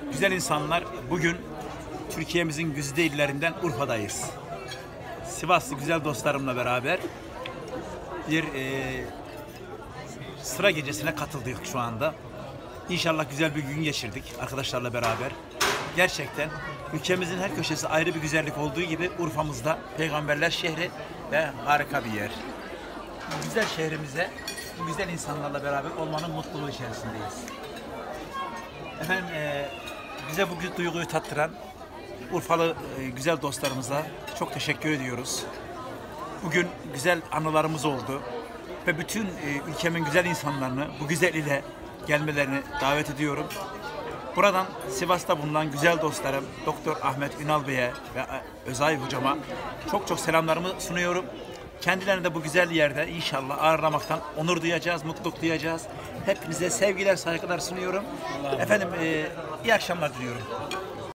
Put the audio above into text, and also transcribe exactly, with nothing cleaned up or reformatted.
Güzel insanlar, bugün Türkiye'mizin güzide illerinden Urfa'dayız. Sivaslı güzel dostlarımla beraber bir e, sıra gecesine katıldık şu anda. İnşallah güzel bir gün geçirdik arkadaşlarla beraber. Gerçekten ülkemizin her köşesi ayrı bir güzellik olduğu gibi Urfa'mızda peygamberler şehri ve harika bir yer. Bu güzel şehrimize, bu güzel insanlarla beraber olmanın mutluluğu içerisindeyiz. Efendim e, bize bu duyguyu tattıran Urfalı e, güzel dostlarımıza çok teşekkür ediyoruz. Bugün güzel anılarımız oldu ve bütün e, ülkemin güzel insanlarını bu güzel ile gelmelerini davet ediyorum. Buradan Sivas'ta bulunan güzel dostlarım Doktor Ahmet Ünal Bey'e ve Özay Hocama çok çok selamlarımı sunuyorum. Kendilerini de bu güzel yerde inşallah ağırlamaktan onur duyacağız, mutluluk duyacağız. Hepinize sevgiler, saygılar sunuyorum. Efendim e, iyi akşamlar diliyorum.